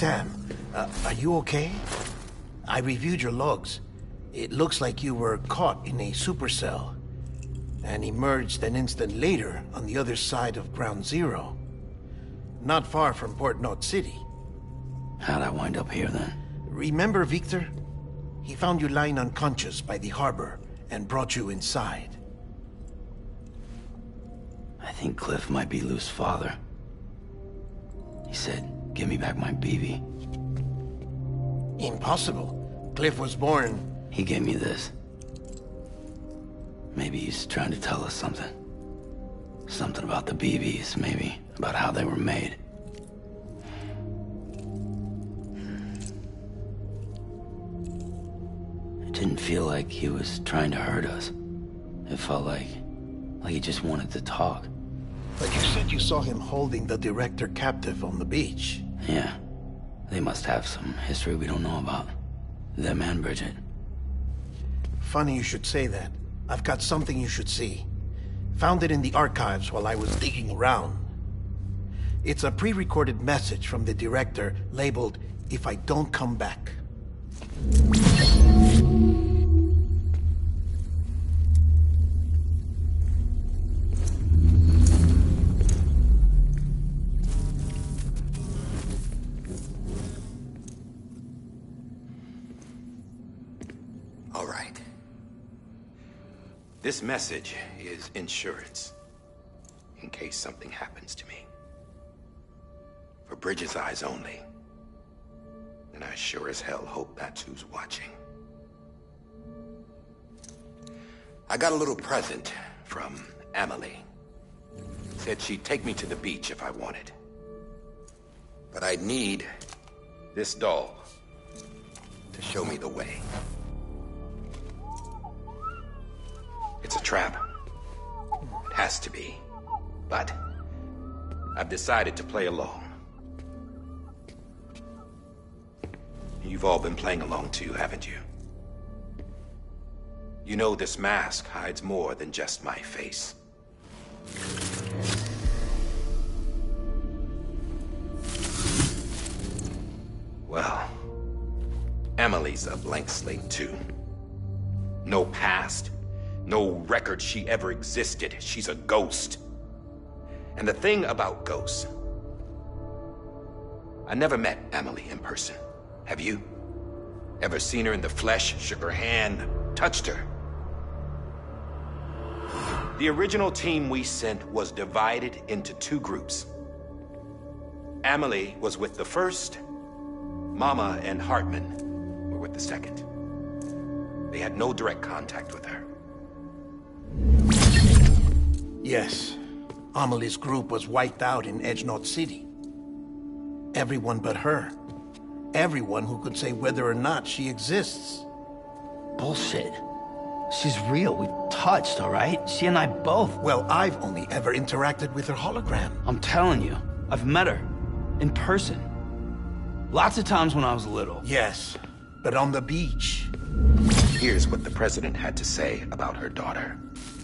Sam, are you okay? I reviewed your logs. It looks like you were caught in a supercell and emerged an instant later on the other side of Ground Zero. Not far from Port Knot City. How'd I wind up here then? Remember Victor? He found you lying unconscious by the harbor and brought you inside. I think Cliff might be Lou's father. He said, give me back my BB. Impossible. Cliff was born... He gave me this. Maybe he's trying to tell us something. Something about the BBs, maybe. About how they were made. It didn't feel like he was trying to hurt us. It felt like he just wanted to talk. But you said you saw him holding the director captive on the beach. Yeah. They must have some history we don't know about. Them and Bridget. Funny you should say that. I've got something you should see. Found it in the archives while I was digging around. It's a pre-recorded message from the director labeled, "If I don't come back." All right. This message is insurance, in case something happens to me. For Bridget's eyes only. And I sure as hell hope that's who's watching. I got a little present from Emily. Said she'd take me to the beach if I wanted. But I'd need this doll to show me the way. It's a trap. It has to be. But I've decided to play along. You've all been playing along too, haven't you? You know this mask hides more than just my face. Well, Emily's a blank slate too. No past. No record she ever existed. She's a ghost. And the thing about ghosts... I never met Emily in person. Have you? Ever seen her in the flesh, shook her hand, touched her? The original team we sent was divided into two groups. Emily was with the first. Mama and Hartman were with the second. They had no direct contact with her. Yes. Amelie's group was wiped out in Edge Knot City. Everyone but her. Everyone who could say whether or not she exists. Bullshit. She's real. We've touched, all right? She and I both. Well, I've only ever interacted with her hologram. I'm telling you, I've met her. In person. Lots of times when I was little. Yes, but on the beach. Here's what the president had to say about her daughter.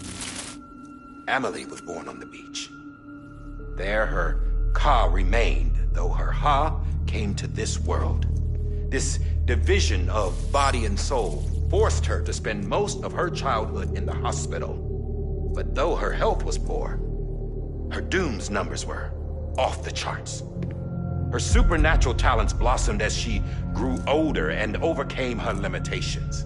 Emily was born on the beach. There her Ka remained, though her Ha came to this world. This division of body and soul forced her to spend most of her childhood in the hospital. But though her health was poor, her Doom's numbers were off the charts. Her supernatural talents blossomed as she grew older and overcame her limitations.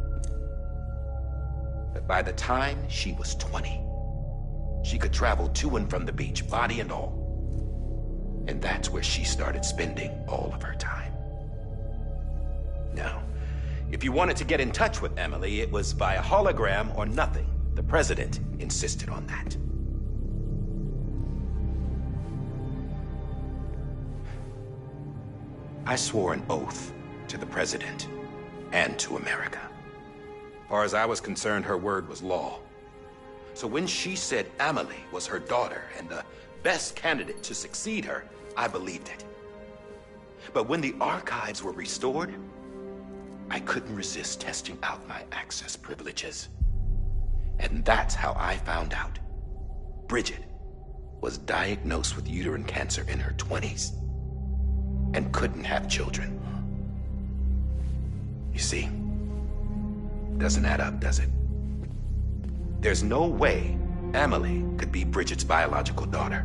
But by the time she was 20, she could travel to and from the beach, body and all. And that's where she started spending all of her time. Now, if you wanted to get in touch with Emily, it was via hologram or nothing. The president insisted on that. I swore an oath to the president and to America. As far as I was concerned, her word was law. So when she said Emily was her daughter and the best candidate to succeed her, I believed it. But when the archives were restored, I couldn't resist testing out my access privileges. And that's how I found out Bridget was diagnosed with uterine cancer in her 20s. and couldn't have children. You see, doesn't add up, does it? There's no way Amelie could be Bridget's biological daughter.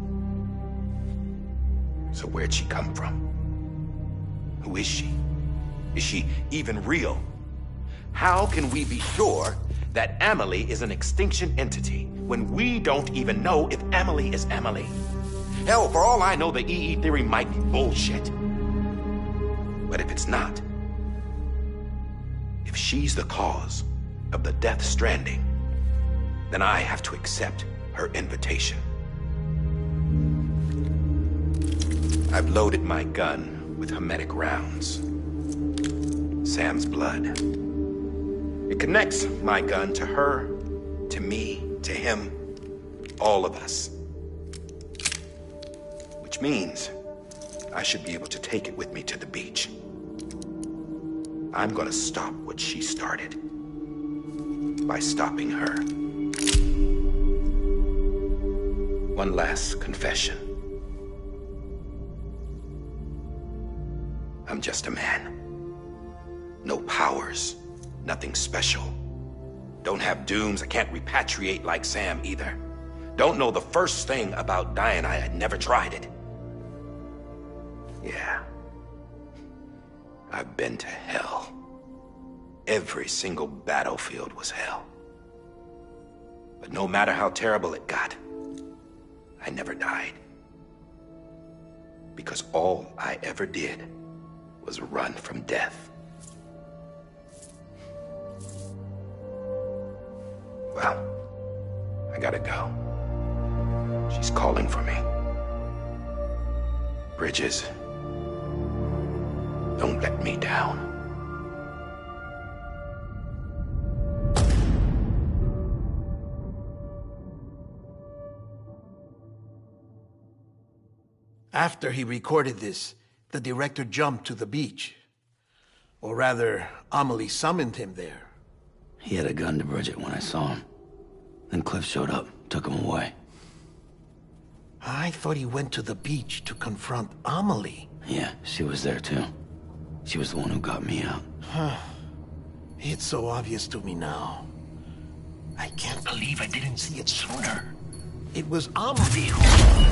So where'd she come from? Who is she? Is she even real? How can we be sure that Amelie is an extinction entity when we don't even know if Amelie is Amelie? Hell, for all I know, the EE theory might be bullshit. But if it's not, if she's the cause of the death stranding, then I have to accept her invitation. I've loaded my gun with hermetic rounds. Sam's blood. It connects my gun to her, to me, to him, all of us. Which means I should be able to take it with me to the beach. I'm gonna stop what she started by stopping her. One last confession. I'm just a man. No powers, nothing special. Don't have dooms, I can't repatriate like Sam either. Don't know the first thing about dying, I had never tried it. Yeah. I've been to hell. Every single battlefield was hell. But no matter how terrible it got, I never died. Because all I ever did was run from death. Well, I gotta go. She's calling for me. Bridges, don't let me down. After he recorded this, the director jumped to the beach. Or rather, Amelie summoned him there. He had a gun to Bridget when I saw him. Then Cliff showed up, took him away. I thought he went to the beach to confront Amelie. Yeah, she was there too. She was the one who got me out. It's so obvious to me now. I can't believe I didn't see it sooner. It was Amelie who...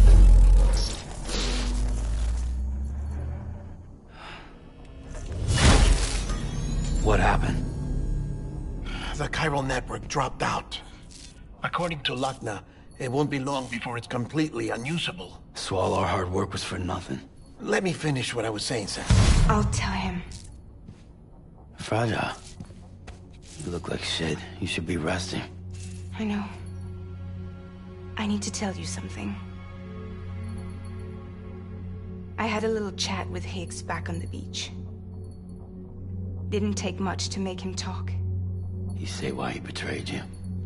What happened? The Chiral Network dropped out. According to Lakna, it won't be long before it's completely unusable. So all our hard work was for nothing. Let me finish what I was saying, Sam. I'll tell him. Fragile. You look like shit. You should be resting. I know. I need to tell you something. I had a little chat with Higgs back on the beach. Didn't take much to make him talk. You say why he betrayed you?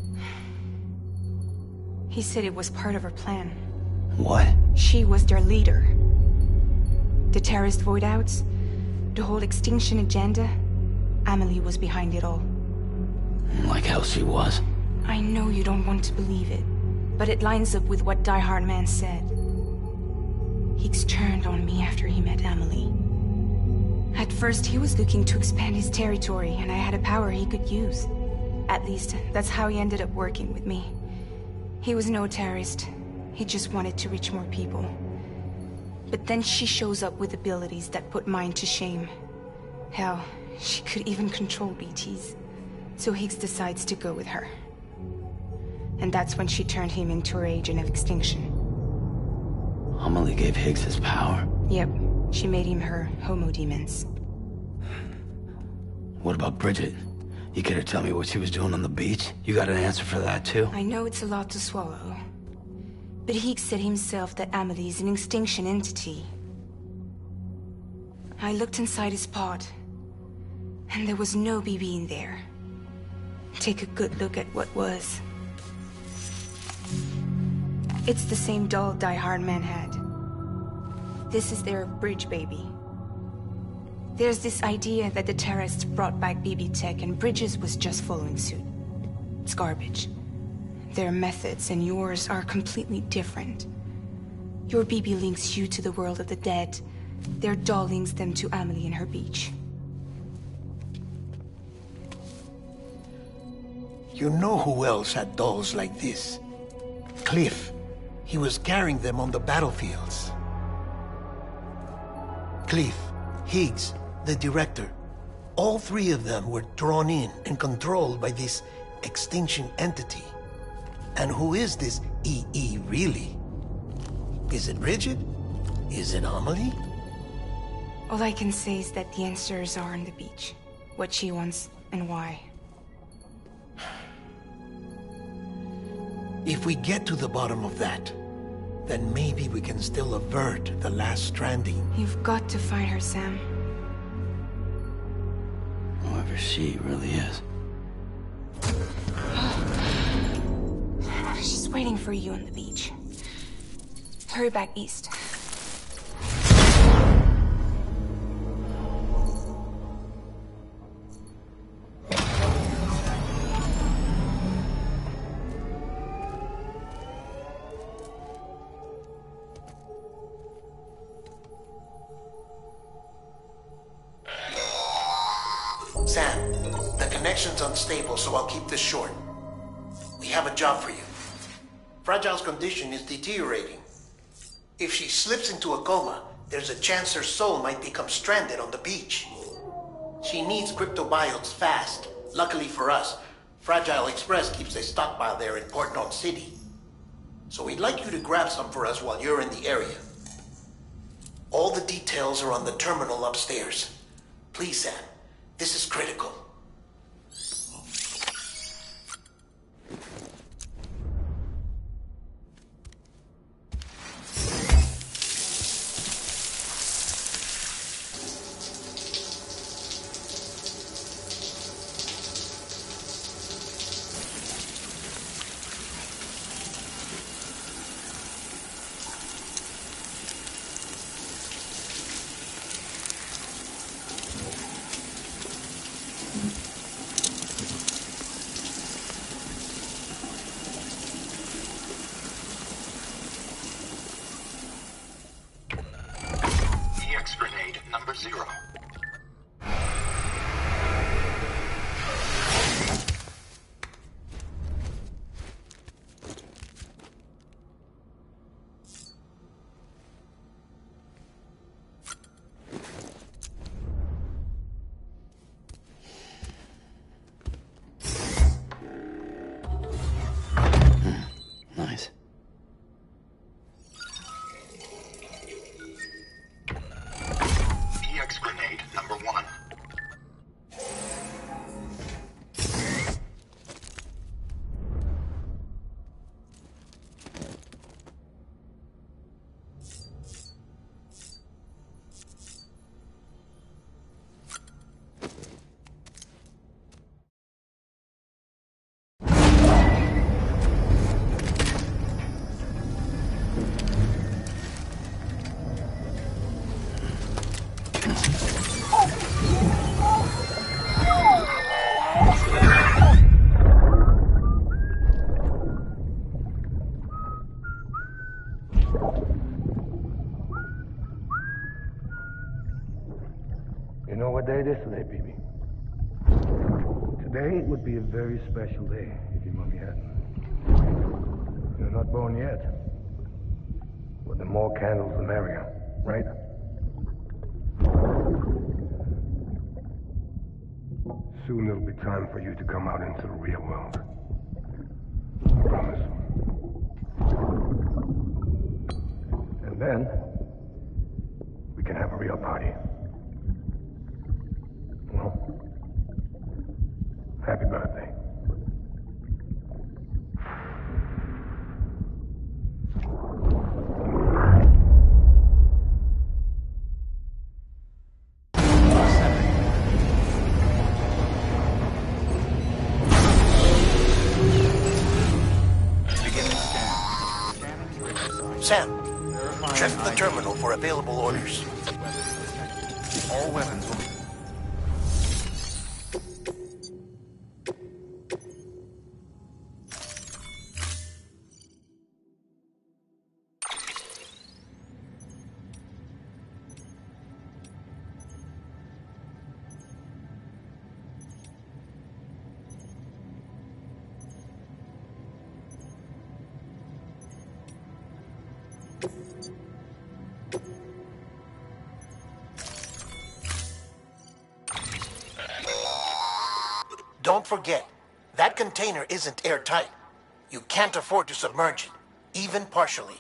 He said it was part of her plan. What? She was their leader. The terrorist voidouts, the whole extinction agenda, Amelie was behind it all. Like hell she was. I know you don't want to believe it, but it lines up with what Die Hard Man said. Higgs turned on me after he met Amelie. At first, he was looking to expand his territory, and I had a power he could use. At least, that's how he ended up working with me. He was no terrorist. He just wanted to reach more people. But then she shows up with abilities that put mine to shame. Hell, she could even control BTs. So Higgs decides to go with her. And that's when she turned him into her agent of extinction. Amelie gave Higgs his power? Yep. She made him her Homo Demens. What about Bridget? You care to tell me what she was doing on the beach? You got an answer for that too? I know it's a lot to swallow. But Higgs said himself that Amelie is an extinction entity. I looked inside his pod, and there was no BB in there. Take a good look at what was. It's the same doll Die Hard Man had. This is their bridge baby. There's this idea that the terrorists brought back BB tech and Bridges was just following suit. It's garbage. Their methods and yours are completely different. Your BB links you to the world of the dead, Their doll links them to Amelie and her beach. You know who else had dolls like this? Cliff. He was carrying them on the battlefields. Cliff, Higgs, the director. All three of them were drawn in and controlled by this extinction entity. And who is this EE really? Is it Bridget? Is it Amelie? All I can say is that the answers are on the beach. What she wants and why. If we get to the bottom of that, then maybe we can still avert the last stranding. You've got to find her, Sam. Whoever she really is. She's waiting for you on the beach. Hurry back east. Sam, the connection's unstable, so I'll keep this short. We have a job for you. Fragile's condition is deteriorating. If she slips into a coma, there's a chance her soul might become stranded on the beach. She needs cryptobiotes fast. Luckily for us, Fragile Express keeps a stockpile there in Port North City. So we'd like you to grab some for us while you're in the area. All the details are on the terminal upstairs. Please, Sam. This is critical. Grenade number 0. Nice. Grenade number 1. You know what day it is today, baby? Today would be a very special day if your mommy hadn't. You're not born yet. But the more candles, the merrier, right? Soon it'll be time for you to come out into the real world. I promise. And then, we can have a real party. Well, happy birthday. Sam, check the terminal for available orders. All weapons will be... don't forget, that container isn't airtight. You can't afford to submerge it, even partially.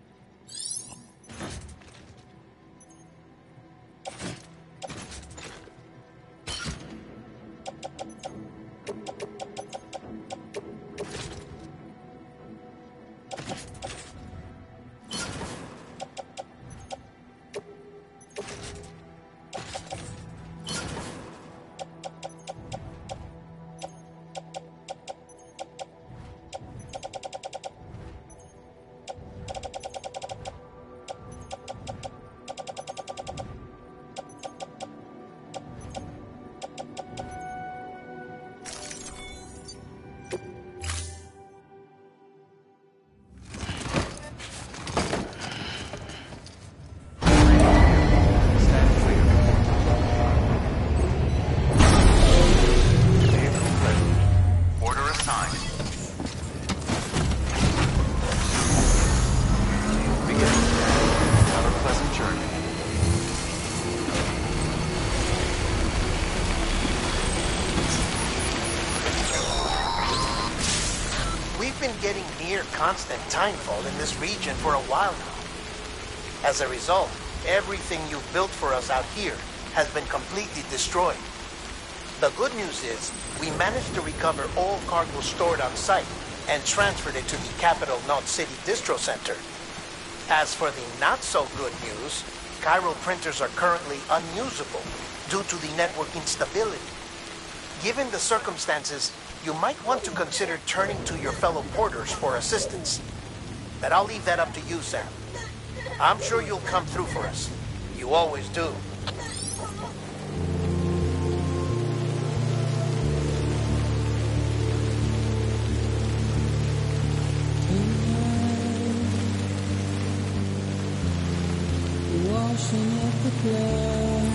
Getting near constant timefall in this region for a while now. As a result, everything you've built for us out here has been completely destroyed. The good news is, we managed to recover all cargo stored on site and transferred it to the Capital Knot City Distro Center. As for the not-so-good news, chiral printers are currently unusable due to the network instability. Given the circumstances, you might want to consider turning to your fellow porters for assistance. But I'll leave that up to you, Sam. I'm sure you'll come through for us. You always do. Washing up the blood.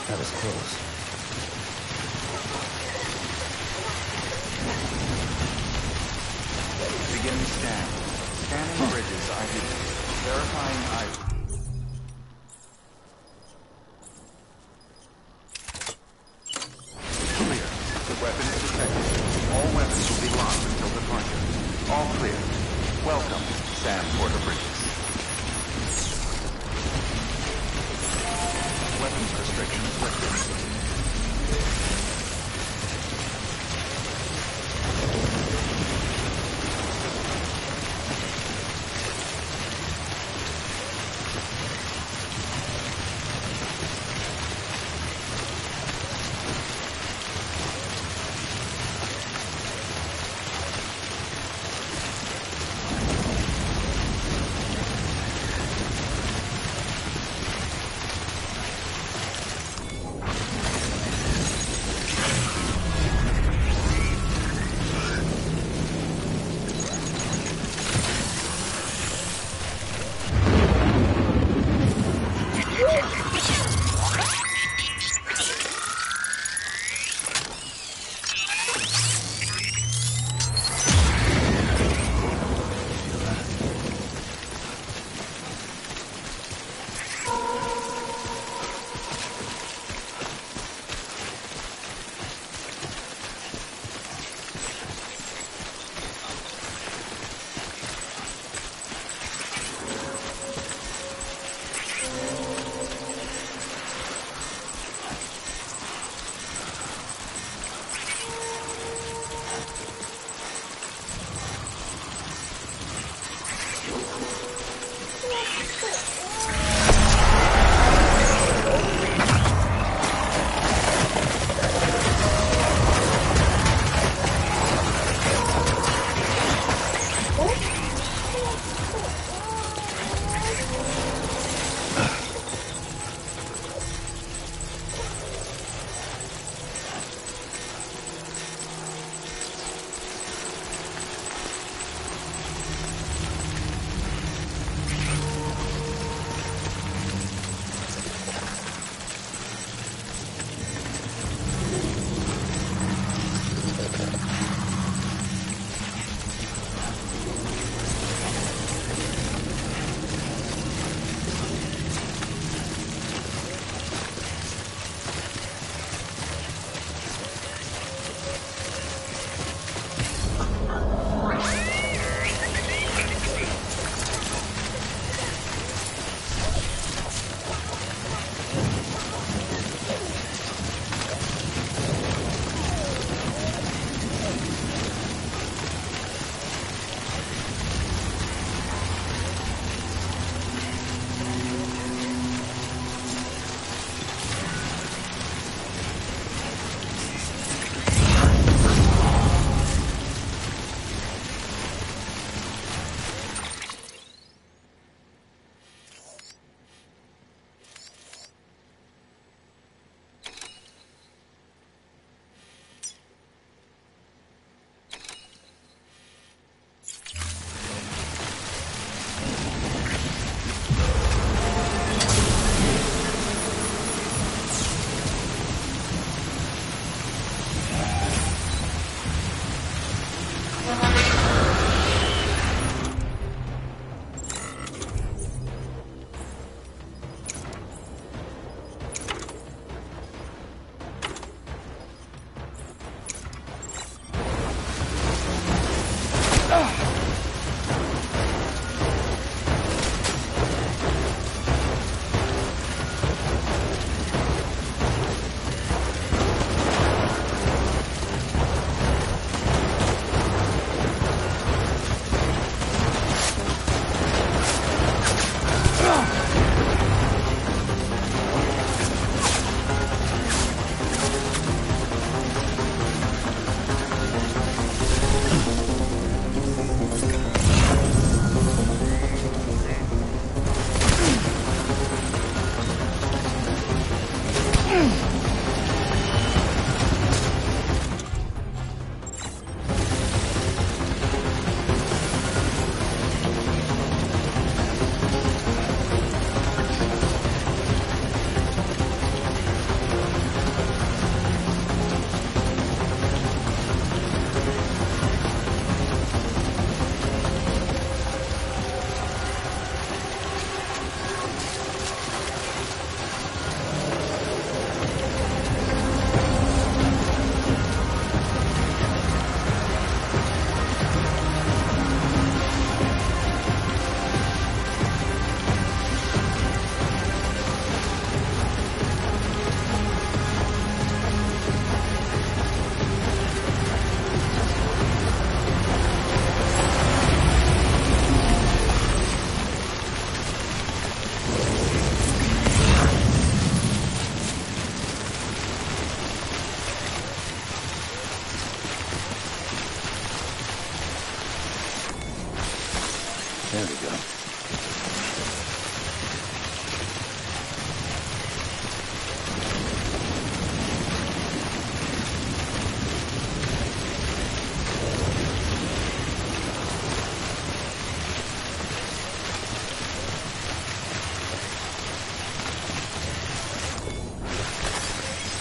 That was close. Beginning scan. Scanning bridges ID. Verifying ID. Clear. Weapons detected. All weapons will be locked until departure. All clear. Welcome, Sam Porter Bridges. Weapons restrictions lifted.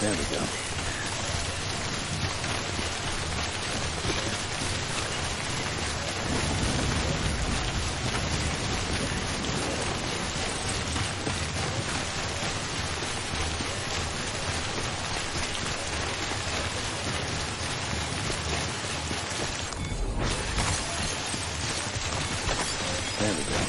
There we go. There we go.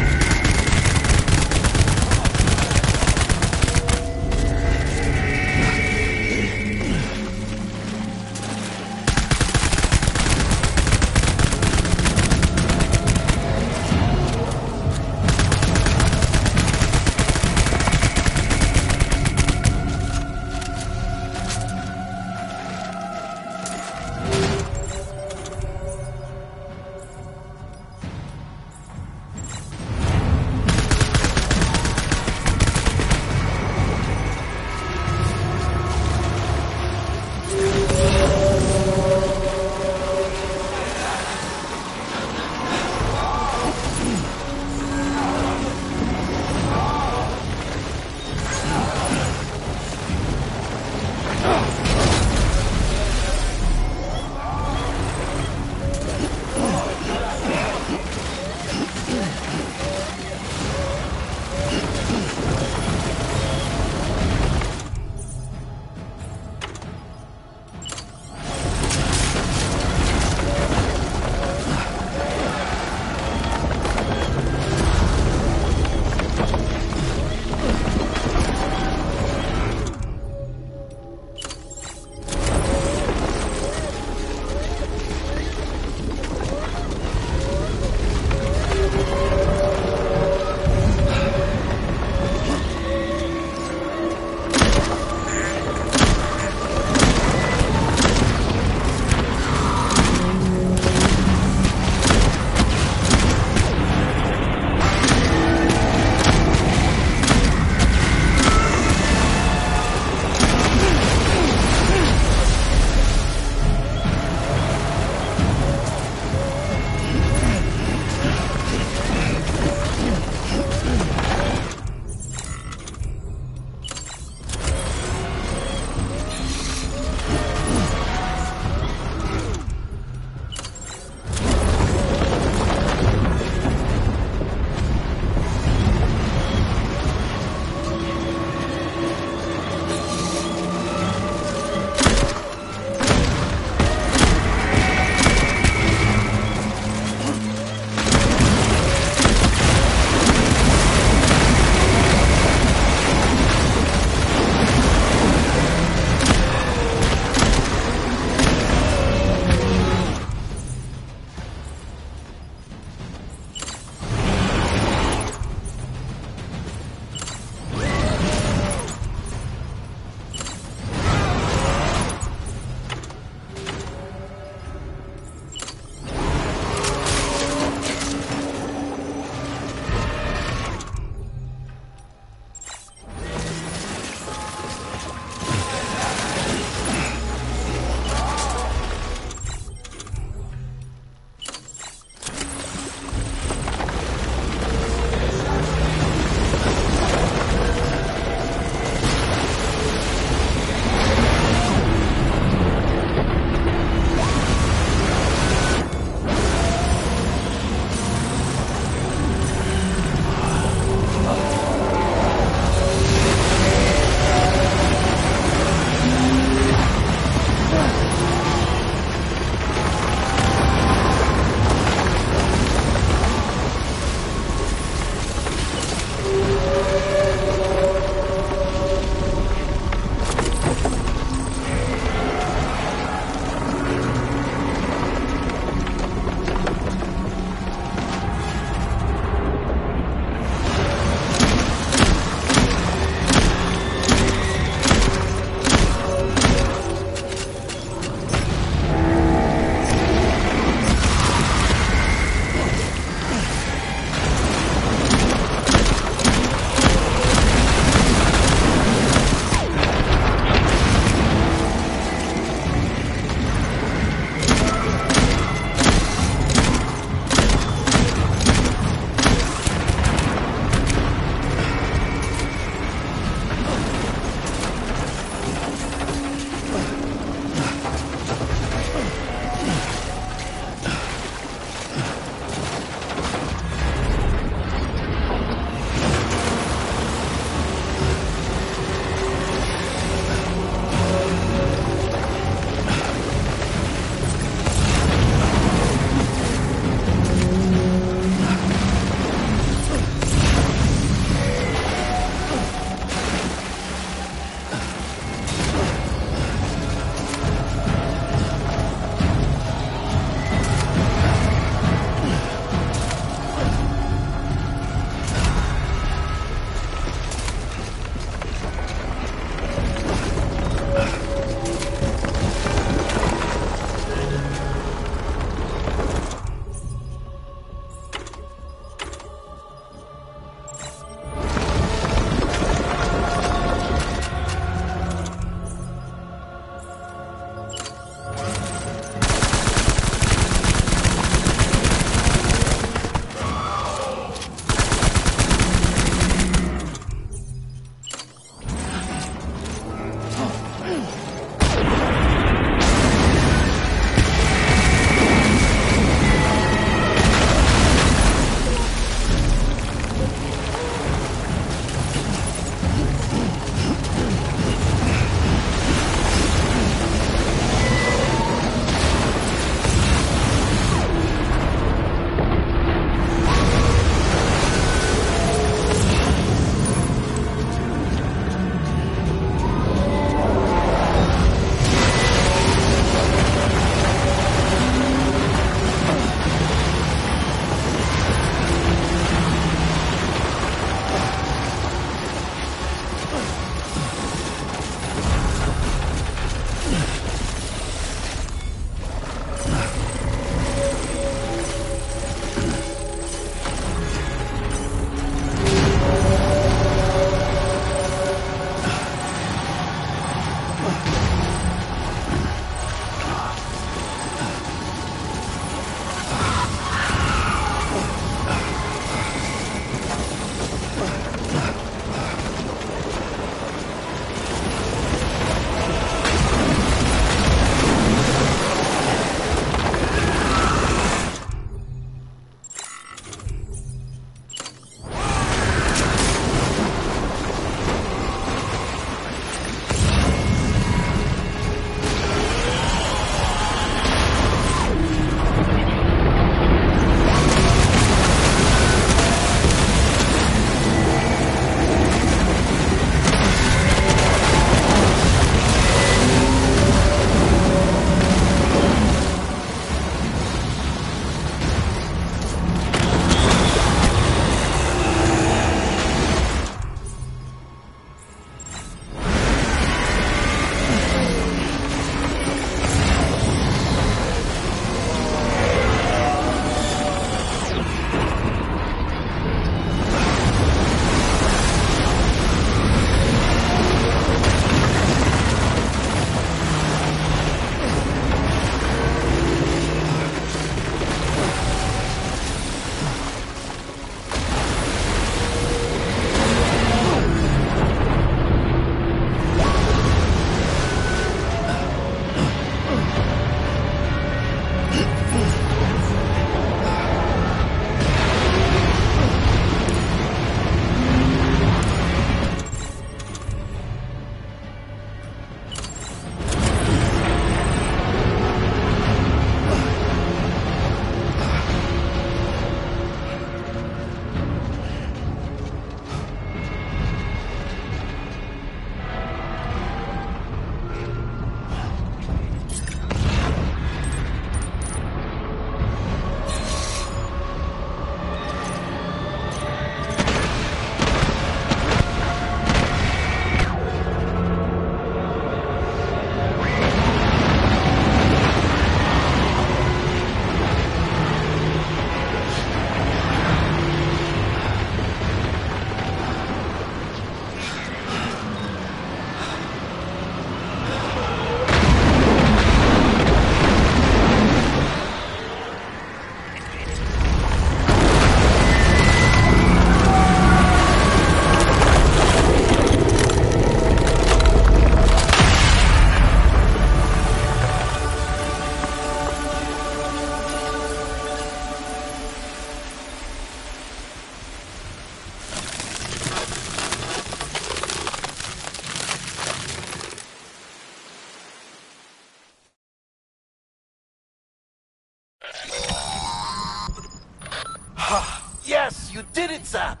Yes, you did it, Zap!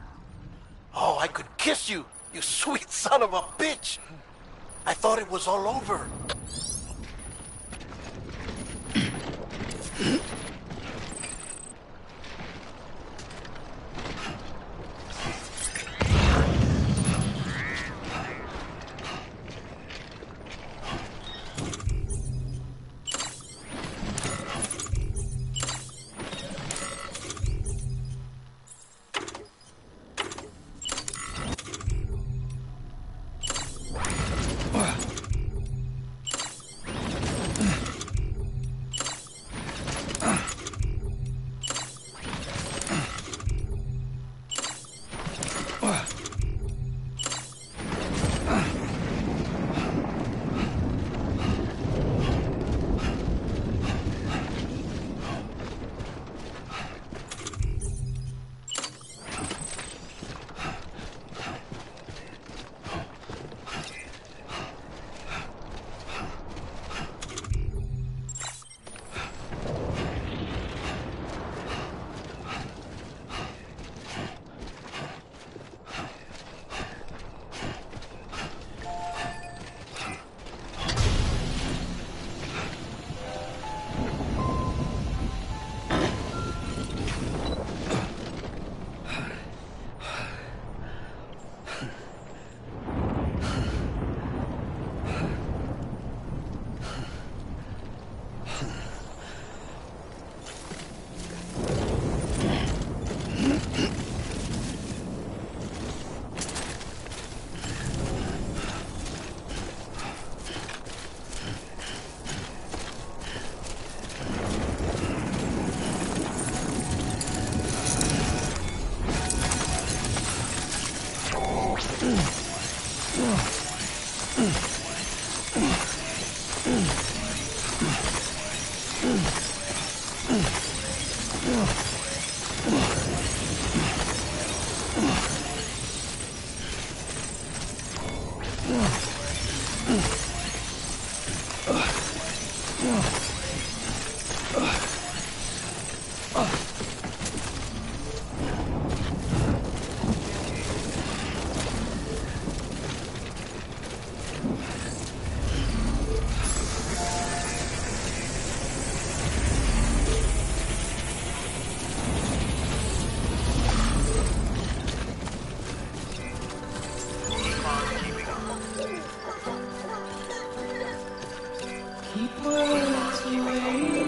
Oh, I could kiss you, you sweet son of a bitch! I thought it was all over. Keep words away.